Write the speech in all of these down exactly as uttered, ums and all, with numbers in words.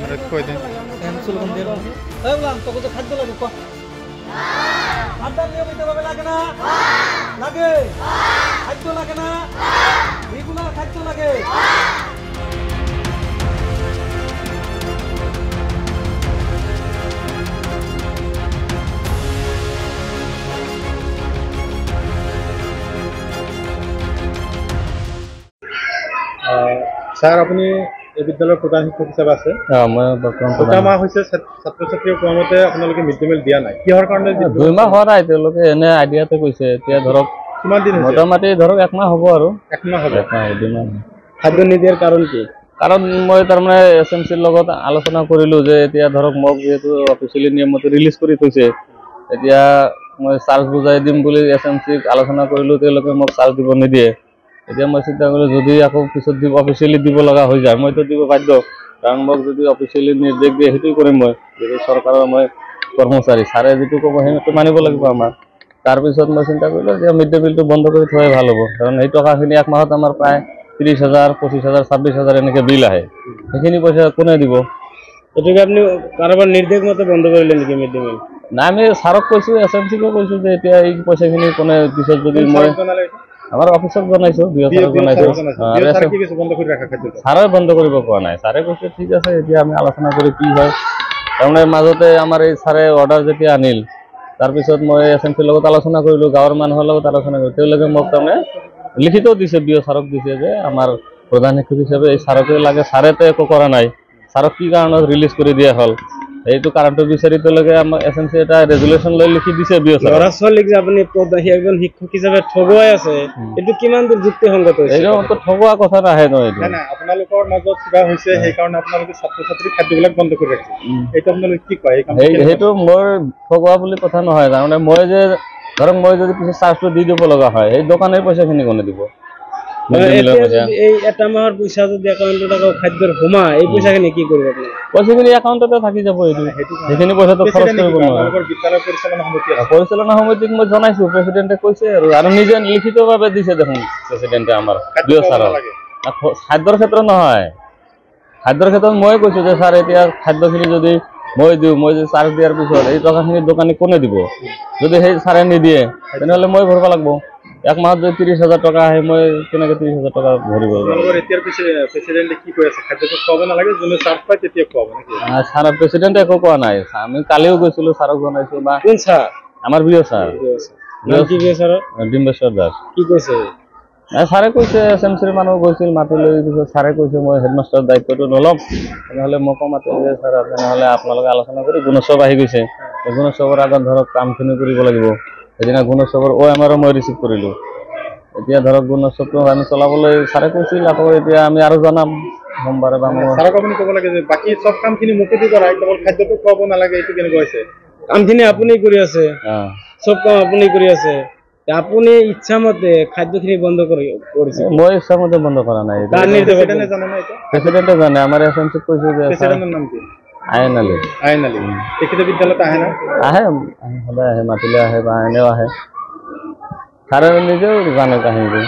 কই দিন স্লোগান দিয়ে এই বললাম তোকে তো খাদ্য লাগে কো খাদ্য নিয়মিতভাবে লাগে না লাগে খাদ্য লাগে না রেগুলার খাদ্য লাগে স্যার আপনি এই বিদ্যালয়ৰ প্ৰধান শিক্ষক হিচাপে আছে মই বৰ্তমান দুটা মাহ হৈছে ছাত্ৰ ছাত্ৰীক কোৱা মতে আপোনালোকে মিড ডে মিল দিয়া নাই কিহৰ কাৰণে দুই মাহ হোৱা নাই তেওঁলোকে এনে আইডিয়াতে কৈছে এতিয়া ধৰক কিমান দিন হৈছে মোটামুটি ধৰক এক মাহ হ'ব আৰু এক মাহ হ'ব এক মাহ দুই মাহ খাদ্য নিদিয়াৰ কাৰণ কি কাৰণ মই তাৰমানে এছ এম চিৰ লগত আলোচনা কৰিলোঁ যে এতিয়া ধৰক মোক যিহেতু অফিচিয়েলি নিয়মমতে ৰিলিজ কৰি থৈছে এতিয়া মই চাৰ্জ বুজাই দিম বুলি এছ এম চিক আলোচনা কৰিলোঁ তেওঁলোকে মোক চাৰ্জ দিব নিদিয়ে এতিয়া মই চিন্তা কৰিলোঁ যদি আকৌ পিছত দিব অফিচিয়েলি দিব লগা হৈ যায় মইতো দিব বাধ্য কাৰণ মোক যদি অফিচিয়েলি নিৰ্দেশ দিয়ে সেইটোৱে কৰিম মই যদি চৰকাৰৰ মই কৰ্মচাৰী ছাৰে যিটো ক'ব সেইটো মানিব লাগিব আমাৰ তাৰপিছত মই চিন্তা কৰিলোঁ যে মিড ডে মিলটো বন্ধ কৰি থোৱাই ভাল হ'ব কাৰণ এই টকাখিনি এক মাহত আমাৰ প্ৰায় ত্ৰিছ হাজাৰ পঁচিছ হাজাৰ ছাব্বিছ হাজাৰ এনেকৈ বিল আহে সেইখিনি পইচা কোনে দিব গতিকে আপুনি কাৰোবাৰ নিৰ্দেশ মতে বন্ধ কৰিলে নেকি মিড ডে মিল নাই আমি ছাৰক কৈছোঁ এছ এম চিকো কৈছোঁ যে এতিয়া এই পইচাখিনি কোনে পিছত যদি মই আমাৰ অফিচক জনাইছোঁ বিঅ ছাৰক জনাইছোঁ ছাৰে বন্ধ কৰিব কোৱা নাই ছাৰে কৈছে ঠিক আছে এতিয়া আমি আলোচনা কৰি কি হয় তাৰমানে মাজতে আমাৰ এই ছাৰে অৰ্ডাৰ যেতিয়া আনিল তাৰপিছত মই এছ এম চিৰ লগত আলোচনা কৰিলোঁ গাঁৱৰ মানুহৰ লগত আলোচনা কৰিলোঁ তেওঁলোকে মোক তাৰমানে লিখিতও দিছে বিঅ ছাৰক দিছে যে আমাৰ প্ৰধান শিক্ষক হিচাপে এই ছাৰকে লাগে ছাৰেতো একো কৰা নাই ছাৰক কি কাৰণত ৰিলিজ কৰি দিয়া হ'ল এইটো কাৰণটো বিচাৰি তেওঁলোকে আমাৰ এছ এম চি এটা ৰেজুলেশ্যন লৈ লিখি দিছে বিঅ ছাৰক ল'ৰা ছোৱালীক যে আপুনি এজন শিক্ষক হিচাপে ঠগুৱাই আছে এইটো কিমান দূৰ যুক্তিসংগত হৈছে এইটো ঠগুৱা কথা নাহে ন এইটো নাই আপোনালোকৰ মাজত কিবা হৈছে সেইকাৰণে আপোনালোকে ছাত্ৰ ছাত্ৰীৰ খাদ্যবিলাক বন্ধ কৰি ৰাখিছে এইটো আপোনালোকে কি কয় সেইটো মোৰ ঠগুৱা বুলি কথা নহয় তাৰমানে মই যে ধৰক মই যদি পিছত চাৰ্জটো দি দিব লগা হয় সেই দোকানৰ পইচাখিনি কোনে দিব এই এটা মাহৰ পইচা যদি একাউণ্টত আকৌ খাদ্যৰ সোমা এই পইচাখিনি কি কৰিব আপুনি পইচাখিনি একাউণ্টতে থাকি যাব এইটো সেইখিনি পইচাটো খৰচ কৰিব নোৱাৰে পৰিচালনা সমিতিক মই জনাইছোঁ প্ৰেচিডেণ্টে কৈছে আৰু আৰু নিজে লিখিতভাৱে দিছে দেখোন প্ৰেচিডেণ্টে আমাৰ বিঅ ছাৰক খাদ্যৰ ক্ষেত্ৰত নহয় খাদ্যৰ ক্ষেত্ৰত মই কৈছোঁ যে ছাৰ এতিয়া খাদ্যখিনি যদি মই দিওঁ মই যদি চাৰ্জ দিয়াৰ পিছত এই টকাখিনি দোকানী কোনে দিব যদি সেই ছাৰে নিদিয়ে তেনেহ'লে মই ভৰিব লাগিব এক মাহত যদি ত্ৰিছ হাজাৰ টকা আহে মই কেনেকৈ ত্ৰিছ হাজাৰ টকা ভৰিব ছাৰ প্ৰেচিডেণ্টে একো কোৱা নাই আমি কালিও গৈছিলোঁ ছাৰক জনাইছোঁ বা আমাৰ বিঅ ছাৰ ডিম্বেশ্বৰ দাস কি কৈছে ছাৰে কৈছে এছ এম চিৰ মানুহ গৈছিল মাতি লৈ পিছত ছাৰে কৈছে মই হেডমাষ্টাৰৰ দায়িত্বটো নল'ম তেনেহ'লে মোকো মাতি যে ছাৰ তেনেহ'লে আপোনালোকে আলোচনা কৰি গুণোৎসৱ আহি গৈছে গুণোৎসৱৰ আগত ধৰক কামখিনি কৰিব লাগিব সেইদিনা গুণোৎসৱৰ অ' এম আৰো মই ৰিচিভ কৰিলোঁ এতিয়া ধৰক গুণোৎসৱটো আমি চলাবলৈ ছাৰে কৈছিল আকৌ এতিয়া আমি আৰু জনাম সোমবাৰে বা ছাৰক আপুনি ক'ব লাগে যে বাকী চব কামখিনি মোকে দি কৰা কেৱল খাদ্যটো খুৱাব নালাগে এইটো কেনেকুৱা হৈছে কামখিনি আপুনি কৰি আছে চব কাম আপুনি কৰি আছে আপুনি ইচ্ছামতে খাদ্যখিনি বন্ধ কৰি কৰিছে মই ইচ্ছামতে বন্ধ কৰা নাই প্ৰেচিডেণ্টে জানে আমাৰ এছ এম চিক কৈছোঁ যে নাম কি আইন আলি আইন আলি তেখেতে বিদ্যালয়ত আহে না আহে সদায় আহে মাতিলে আহে বা এনেও আহে ছাৰে নিজেও জানে কাহিনীটো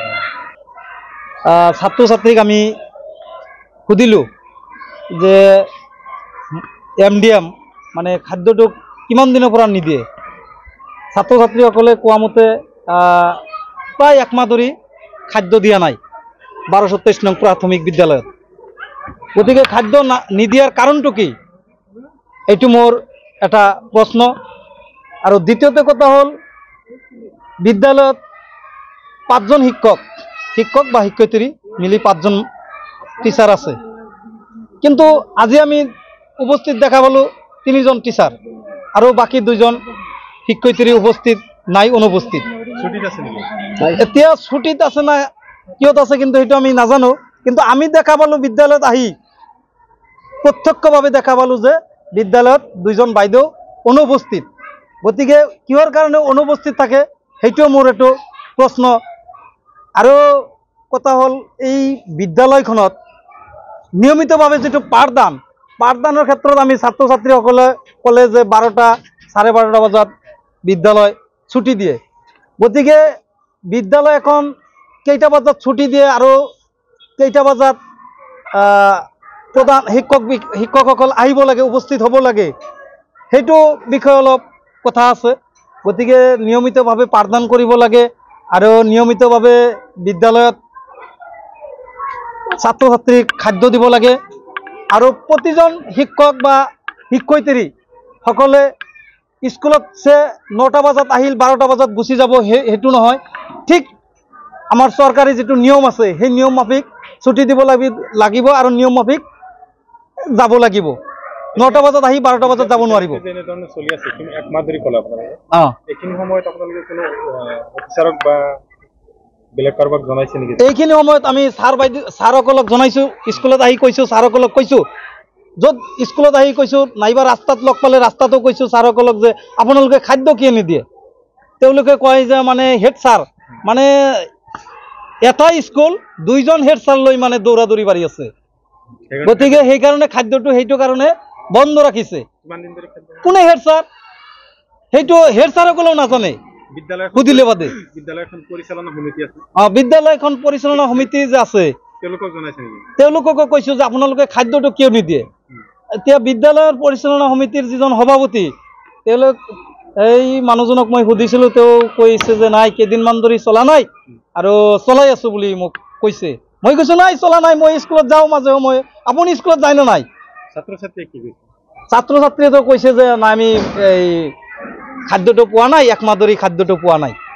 ছাত্ৰ ছাত্ৰীক আমি সুধিলোঁ যে এম ডি এম মানে খাদ্যটোক কিমান দিনৰ পৰা নিদিয়ে ছাত্ৰ ছাত্ৰীসকলে কোৱা মতে প্ৰায় একমাহ ধৰি খাদ্য দিয়া নাই বাৰশ তেইছ নং প্ৰাথমিক বিদ্যালয়ত গতিকে খাদ্য নিদিয়াৰ কাৰণটো কি এইটো মোৰ এটা প্ৰশ্ন আৰু দ্বিতীয়তে কথা হ'ল বিদ্যালয়ত পাঁচজন শিক্ষক শিক্ষক বা শিক্ষয়িত্ৰী মিলি পাঁচজন টিচাৰ আছে কিন্তু আজি আমি উপস্থিত দেখা পালোঁ তিনিজন টিচাৰ আৰু বাকী দুজন শিক্ষয়িত্ৰী উপস্থিত নাই অনুপস্থিত এতিয়া ছুটিত আছে না কিয়ত আছে কিন্তু সেইটো আমি নাজানো কিন্তু আমি দেখা পালোঁ বিদ্যালয়ত আহি প্ৰত্যক্ষভাৱে দেখা পালোঁ যে বিদ্যালয়ত দুইজন বাইদেউ অনুপস্থিত গতিকে কিহৰ কাৰণে অনুপস্থিত থাকে সেইটোও মোৰ এইটো প্ৰশ্ন আৰু কথা হ'ল এই বিদ্যালয়খনত নিয়মিতভাৱে যিটো পাঠদান পাঠদানৰ ক্ষেত্ৰত আমি ছাত্ৰ ছাত্ৰীসকলে ক'লে যে বাৰটা চাৰে বাৰটা বজাত বিদ্যালয় ছুটি দিয়ে গতিকে বিদ্যালয় এখন কেইটা বজাত ছুটি দিয়ে আৰু কেইটা বজাত প্ৰধান শিক্ষক বি- শিক্ষকসকল আহিব লাগে, উপস্থিত হ'ব লাগে, সেইটো বিষয়ে অলপ কথা আছে। গতিকে নিয়মিতভাৱে পাঠদান কৰিব লাগে আৰু নিয়মিতভাৱে বিদ্যালয়ত ছাত্ৰ ছাত্ৰীক খাদ্য দিব লাগে আৰু প্ৰতিজন শিক্ষক বা শিক্ষয়িত্ৰী সকলে স্কুলত যে নটা বজাত আহিল বাৰটা বজাত গুচি যাব সেই সেইটো নহয়। ঠিক আমাৰ চৰকাৰী যিটো নিয়ম আছে সেই নিয়ম মাফিক ছুটি দিব লাগি- লাগিব আৰু নিয়ম মাফিক যাব লাগিব। নটা বজাত আহি বাৰটা বজাত যাব নোৱাৰিব। যেনেধৰণে চলি আছে এইখিনি এক মাহ ধৰি ক'লে আপোনালোকে, অঁ এইখিনি সময়ত আপোনালোকে কোনো আহ, অফিচাৰক বা বেলেগ কাৰোবাক জনাইছে নেকি? এইখিনি সময়ত আমি ছাৰ বাইদেউ ছাৰসকলক জনাইছোঁ, স্কুলত আহি কৈছোঁ, ছাৰসকলক কৈছোঁ, য'ত স্কুলত আহি কৈছোঁ নাইবা ৰাস্তাত লগ পালে ৰাস্তাতো কৈছোঁ ছাৰসকলক যে আপোনালোকে খাদ্য কিয় নিদিয়ে। তেওঁলোকে কয় যে মানে হেড ছাৰ মানে এটা স্কুল দুইজন হেড ছাৰ লৈ মানে দৌৰা দৌৰি পাৰি আছে, সেইকাৰণে গতিকে সেইকাৰণে খাদ্যটো সেইটো কাৰণে বন্ধ ৰাখিছে। কিমান দিন ধৰি খাদ্য কোনে হেড ছাৰ সেইটো হেড ছাৰসকলেও নাজানে বিদ্যালয় সুধিলে বাদে। বিদ্যালয়খন পৰিচালনা সমিতি আছে, অঁ বিদ্যালয়খন পৰিচালনা সমিতি যে আছে তেওঁলোকক জনাইছে নেকি? তেওঁলোককো কৈছোঁ যে আপোনালোকে খাদ্যটো কিয় নিদিয়ে। এতিয়া বিদ্যালয়ৰ পৰিচালনা সমিতিৰ যিজন সভাপতি তেওঁলোক এই মানুহজনক মই সুধিছিলোঁ, তেওঁ কৈছে যে নাই কেইদিনমান ধৰি চলা নাই আৰু চলাই আছোঁ বুলি মোক কৈছে। মই কৈছোঁ নাই চলা নাই, মই স্কুলত যাওঁ মাজে সময়ে, আপুনি স্কুলত যায় নে নাই? ছাত্ৰ ছাত্ৰীয়ে কি কৈছে? ছাত্ৰ ছাত্ৰীয়েতো কৈছে যে নাই আমি এই খাদ্যটো পোৱা নাই, একমাহ ধৰি খাদ্যটো পোৱা নাই।